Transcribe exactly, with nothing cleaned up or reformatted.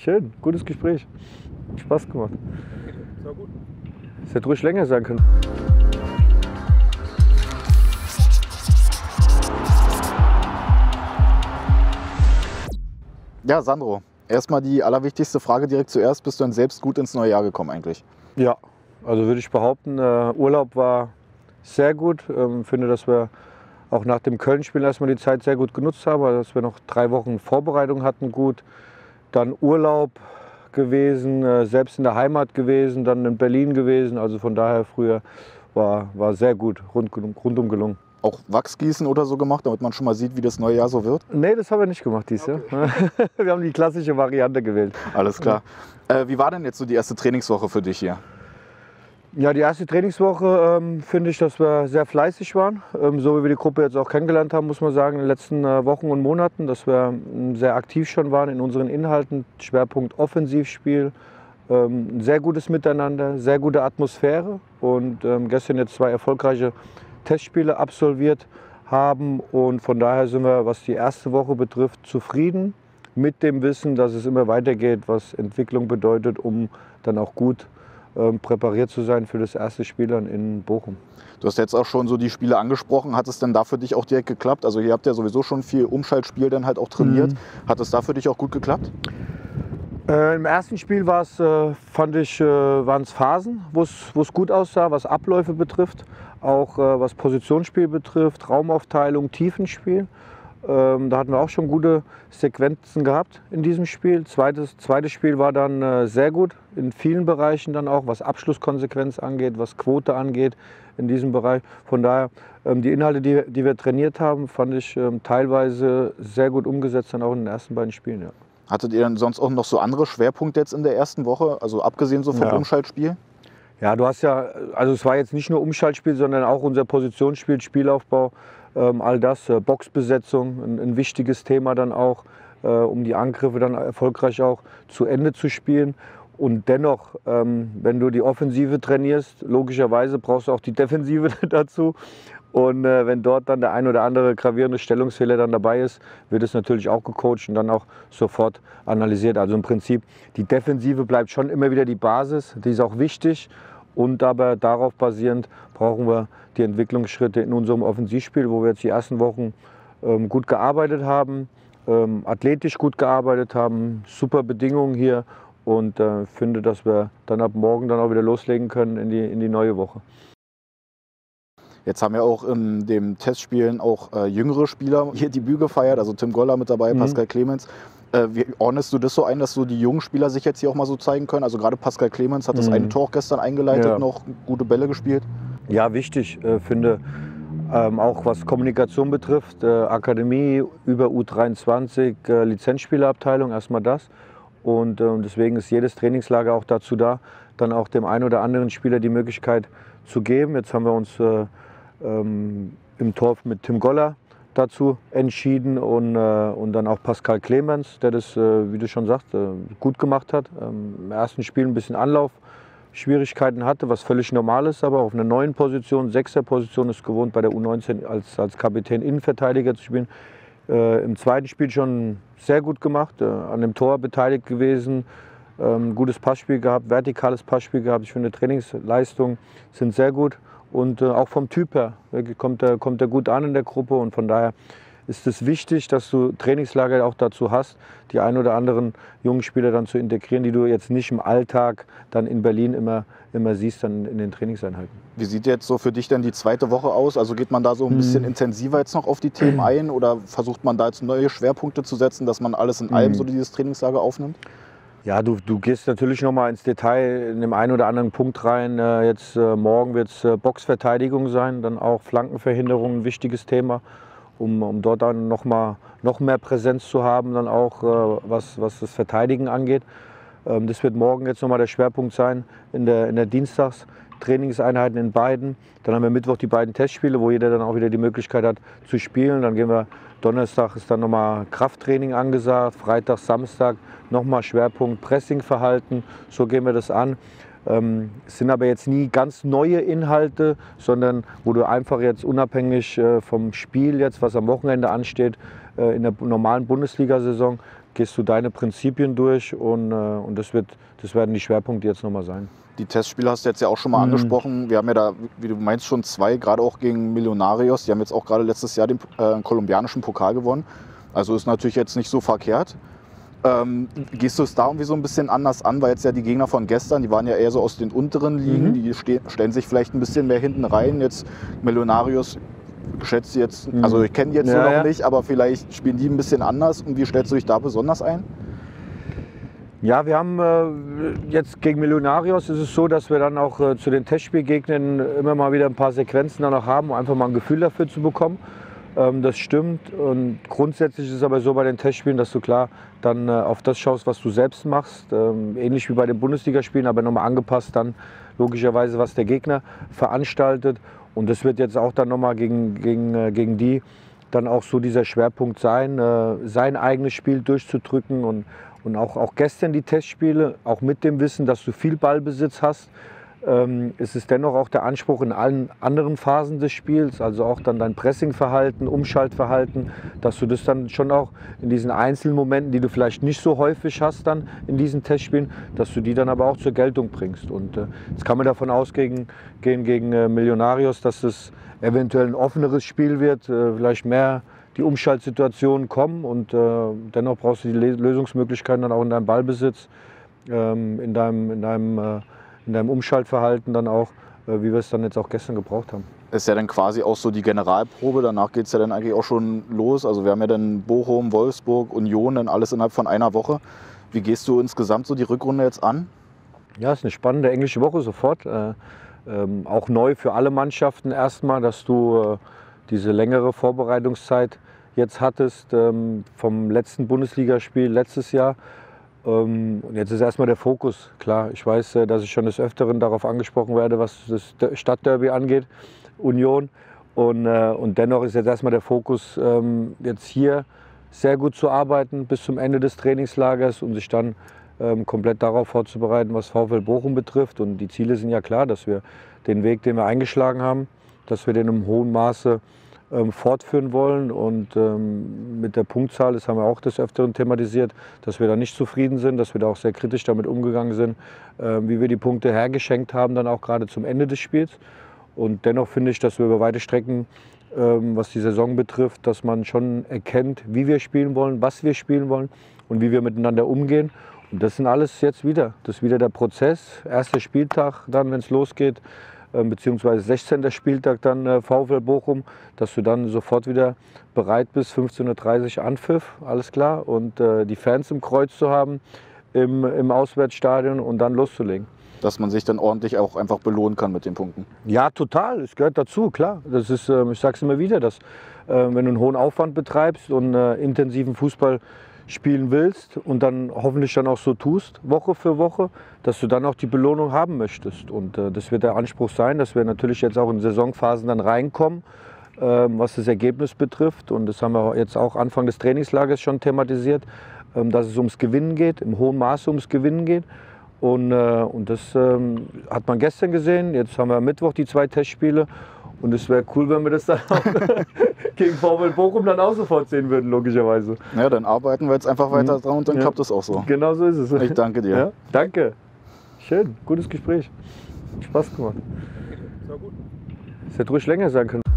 Schön, gutes Gespräch. Spaß gemacht. Das war gut. Es hätte ruhig länger sein können. Ja, Sandro, erstmal die allerwichtigste Frage direkt zuerst. Bist du denn selbst gut ins neue Jahr gekommen eigentlich? Ja, also würde ich behaupten, äh, Urlaub war sehr gut. Ich ähm, finde, dass wir auch nach dem Köln-Spiel erstmal die Zeit sehr gut genutzt haben, also dass wir noch drei Wochen Vorbereitung hatten gut. Dann Urlaub gewesen, äh, selbst in der Heimat gewesen, dann in Berlin gewesen. Also von daher früher war, war sehr gut, rund, rundum gelungen. Auch Wachsgießen oder so gemacht, damit man schon mal sieht, wie das neue Jahr so wird? Nee, das haben wir nicht gemacht dieses Okay. Jahr. Wir haben die klassische Variante gewählt. Alles klar. Äh, wie war denn jetzt so die erste Trainingswoche für dich hier? Ja, die erste Trainingswoche ähm, finde ich, dass wir sehr fleißig waren. Ähm, so wie wir die Gruppe jetzt auch kennengelernt haben, muss man sagen, in den letzten äh, Wochen und Monaten, dass wir ähm, sehr aktiv schon waren in unseren Inhalten. Schwerpunkt Offensivspiel, ähm, ein sehr gutes Miteinander, sehr gute Atmosphäre und ähm, gestern jetzt zwei erfolgreiche Testspiele absolviert haben. Und von daher sind wir, was die erste Woche betrifft, zufrieden mit dem Wissen, dass es immer weitergeht, was Entwicklung bedeutet, um dann auch gut ähm, präpariert zu sein für das erste Spiel dann in Bochum. Du hast jetzt auch schon so die Spiele angesprochen. Hat es denn da für dich auch direkt geklappt? Also ihr habt ja sowieso schon viel Umschaltspiel dann halt auch trainiert. Mhm. Hat es da für dich auch gut geklappt? Äh, Im ersten Spiel war es, äh, fand ich, äh, waren es Phasen, wo es gut aussah, was Abläufe betrifft, auch äh, was Positionsspiel betrifft, Raumaufteilung, Tiefenspiel. Ähm, da hatten wir auch schon gute Sequenzen gehabt in diesem Spiel. Zweites, zweites Spiel war dann äh, sehr gut in vielen Bereichen dann auch, was Abschlusskonsequenz angeht, was Quote angeht in diesem Bereich. Von daher, ähm, die Inhalte, die, die wir trainiert haben, fand ich ähm, teilweise sehr gut umgesetzt, dann auch in den ersten beiden Spielen. Ja. Hattet ihr denn sonst auch noch so andere Schwerpunkte jetzt in der ersten Woche, also abgesehen so vom Ja. Umschaltspiel? Ja, du hast ja, also es war jetzt nicht nur Umschaltspiel, sondern auch unser Positionsspiel, Spielaufbau, ähm, all das, äh, Boxbesetzung, ein, ein wichtiges Thema dann auch, äh, um die Angriffe dann erfolgreich auch zu Ende zu spielen. Und dennoch, ähm, wenn du die Offensive trainierst, logischerweise brauchst du auch die Defensive dazu. Und äh, wenn dort dann der ein oder andere gravierende Stellungsfehler dann dabei ist, wird es natürlich auch gecoacht und dann auch sofort analysiert. Also im Prinzip, die Defensive bleibt schon immer wieder die Basis, die ist auch wichtig. Und aber darauf basierend brauchen wir die Entwicklungsschritte in unserem Offensivspiel, wo wir jetzt die ersten Wochen ähm, gut gearbeitet haben, ähm, athletisch gut gearbeitet haben, super Bedingungen hier und äh, finde, dass wir dann ab morgen dann auch wieder loslegen können in die, in die neue Woche. Jetzt haben ja auch in den Testspielen auch äh, jüngere Spieler hier Debüt gefeiert, also Tim Goller mit dabei, mhm. Pascal Clemens. Äh, wie ordnest du das so ein, dass so die jungen Spieler sich jetzt hier auch mal so zeigen können? Also gerade Pascal Clemens hat das mhm. eine Tor gestern eingeleitet, ja. noch gute Bälle gespielt. Ja, wichtig, äh, finde ähm, auch was Kommunikation betrifft, äh, Akademie über U dreiundzwanzig, äh, Lizenzspielerabteilung, erstmal das. Und äh, deswegen ist jedes Trainingslager auch dazu da, dann auch dem einen oder anderen Spieler die Möglichkeit zu geben. Jetzt haben wir uns äh, ähm, im Tor mit Tim Goller dazu entschieden und, äh, und dann auch Pascal Clemens, der das, äh, wie du schon sagst, äh, gut gemacht hat. Ähm, Im ersten Spiel ein bisschen Anlaufschwierigkeiten hatte, was völlig normal ist, aber auf einer neuen Position, Sechser-Position, ist gewohnt, bei der U neunzehn als, als Kapitän Innenverteidiger zu spielen. Äh, Im zweiten Spiel schon sehr gut gemacht, äh, an dem Tor beteiligt gewesen, ähm, gutes Passspiel gehabt, vertikales Passspiel gehabt. Ich finde, Trainingsleistungen sind sehr gut. Und äh, auch vom Typ her kommt er, kommt er gut an in der Gruppe. Und von daher ist es wichtig, dass du Trainingslager auch dazu hast, die ein oder anderen jungen Spieler dann zu integrieren, die du jetzt nicht im Alltag dann in Berlin immer, immer siehst, dann in den Trainingseinheiten. Wie sieht jetzt so für dich denn die zweite Woche aus? Also geht man da so ein bisschen hm. intensiver jetzt noch auf die Themen ein oder versucht man da jetzt neue Schwerpunkte zu setzen, dass man alles in hm. allem so dieses Trainingslager aufnimmt? Ja, du, du gehst natürlich noch mal ins Detail in dem einen oder anderen Punkt rein. Äh, jetzt äh, morgen wird es äh, Boxverteidigung sein, dann auch Flankenverhinderung, ein wichtiges Thema, um, um dort dann noch mal noch mehr Präsenz zu haben, dann auch äh, was, was das Verteidigen angeht. Ähm, das wird morgen jetzt noch mal der Schwerpunkt sein in der, in der Dienstagstrainingseinheiten in beiden. Dann haben wir Mittwoch die beiden Testspiele, wo jeder dann auch wieder die Möglichkeit hat zu spielen. Dann gehen wir Donnerstag ist dann nochmal Krafttraining angesagt, Freitag, Samstag nochmal Schwerpunkt Pressingverhalten. So gehen wir das an. Ähm, es sind aber jetzt nie ganz neue Inhalte, sondern wo du einfach jetzt unabhängig äh, vom Spiel jetzt, was am Wochenende ansteht, äh, in der normalen Bundesliga-Saison, gehst du deine Prinzipien durch und, äh, und das, wird, das werden die Schwerpunkte jetzt nochmal sein. Die Testspiele hast du jetzt ja auch schon mal mhm. angesprochen. Wir haben ja da, wie du meinst, schon zwei, gerade auch gegen Millonarios. Die haben jetzt auch gerade letztes Jahr den äh, kolumbianischen Pokal gewonnen. Also ist natürlich jetzt nicht so verkehrt. Ähm, gehst du es da irgendwie so ein bisschen anders an, weil jetzt ja die Gegner von gestern, die waren ja eher so aus den unteren Ligen, mhm. die ste stellen sich vielleicht ein bisschen mehr hinten rein. Jetzt Millonarios, schätzt du jetzt, mhm. also ich kenne die jetzt ja, so noch ja. nicht, aber vielleicht spielen die ein bisschen anders. Und wie stellst du dich da besonders ein? Ja, wir haben äh, jetzt gegen Millonarios ist es so, dass wir dann auch äh, zu den Testspielgegnern immer mal wieder ein paar Sequenzen dann auch haben, um einfach mal ein Gefühl dafür zu bekommen. Ähm, das stimmt. Und grundsätzlich ist es aber so bei den Testspielen, dass du klar dann äh, auf das schaust, was du selbst machst. Ähm, ähnlich wie bei den Bundesligaspielen, aber nochmal angepasst dann logischerweise, was der Gegner veranstaltet. Und das wird jetzt auch dann nochmal gegen, gegen, äh, gegen die dann auch so dieser Schwerpunkt sein, äh, sein eigenes Spiel durchzudrücken. Und, und auch, auch gestern die Testspiele, auch mit dem Wissen, dass du viel Ballbesitz hast, ähm, ist es dennoch auch der Anspruch in allen anderen Phasen des Spiels, also auch dann dein Pressingverhalten, Umschaltverhalten, dass du das dann schon auch in diesen einzelnen Momenten, die du vielleicht nicht so häufig hast dann in diesen Testspielen, dass du die dann aber auch zur Geltung bringst. Und äh, jetzt kann man davon ausgehen gegen, gegen äh, Millonarios, dass es eventuell ein offeneres Spiel wird, äh, vielleicht mehr die Umschaltsituationen kommen und äh, dennoch brauchst du die Lösungsmöglichkeiten dann auch in deinem Ballbesitz, ähm, in deinem, in deinem, äh, in deinem Umschaltverhalten dann auch, äh, wie wir es dann jetzt auch gestern gebraucht haben. Das ist ja dann quasi auch so die Generalprobe, danach geht es ja dann eigentlich auch schon los. Also wir haben ja dann Bochum, Wolfsburg, Union, dann alles innerhalb von einer Woche. Wie gehst du insgesamt so die Rückrunde jetzt an? Ja, es ist eine spannende englische Woche sofort. Äh, ähm, auch neu für alle Mannschaften erstmal, dass du äh, diese längere Vorbereitungszeit jetzt hattest ähm, vom letzten Bundesligaspiel letztes Jahr. Ähm, und jetzt ist erstmal der Fokus. Klar, ich weiß, äh, dass ich schon des Öfteren darauf angesprochen werde, was das Stadtderby angeht, Union. Und, äh, und dennoch ist jetzt erstmal der Fokus, ähm, jetzt hier sehr gut zu arbeiten bis zum Ende des Trainingslagers und sich dann ähm, komplett darauf vorzubereiten, was VfL Bochum betrifft. Und die Ziele sind ja klar, dass wir den Weg, den wir eingeschlagen haben, dass wir den im hohen Maße ähm, fortführen wollen. Und ähm, mit der Punktzahl, das haben wir auch des Öfteren thematisiert, dass wir da nicht zufrieden sind, dass wir da auch sehr kritisch damit umgegangen sind, äh, wie wir die Punkte hergeschenkt haben, dann auch gerade zum Ende des Spiels. Und dennoch finde ich, dass wir über weite Strecken, ähm, was die Saison betrifft, dass man schon erkennt, wie wir spielen wollen, was wir spielen wollen und wie wir miteinander umgehen. Und das sind alles jetzt wieder. Das ist wieder der Prozess. Erster Spieltag dann, wenn es losgeht, beziehungsweise sechzehnter Spieltag dann äh, VfL Bochum, dass du dann sofort wieder bereit bist, fünfzehn Uhr dreißig Anpfiff, alles klar, und äh, die Fans im Kreuz zu haben im, im Auswärtsstadion und dann loszulegen. Dass man sich dann ordentlich auch einfach belohnen kann mit den Punkten. Ja, total, es gehört dazu, klar. Das ist, äh, ich sage es immer wieder, dass äh, wenn du einen hohen Aufwand betreibst und äh, intensiven Fußball spielen willst und dann hoffentlich dann auch so tust, Woche für Woche, dass du dann auch die Belohnung haben möchtest. Und äh, das wird der Anspruch sein, dass wir natürlich jetzt auch in Saisonphasen dann reinkommen, ähm, was das Ergebnis betrifft. Und das haben wir jetzt auch Anfang des Trainingslagers schon thematisiert, ähm, dass es ums Gewinnen geht, im hohen Maße ums Gewinnen geht. Und, äh, und das ähm, hat man gestern gesehen. Jetzt haben wir am Mittwoch die zwei Testspiele. Und es wäre cool, wenn wir das dann auch gegen VfL Bochum dann auch sofort sehen würden, logischerweise. Ja, dann arbeiten wir jetzt einfach weiter dran und dann ja. klappt es auch so. Genau so ist es. Ich danke dir. Ja, danke. Schön, gutes Gespräch. Spaß gemacht. Es hätte ruhig länger sein können.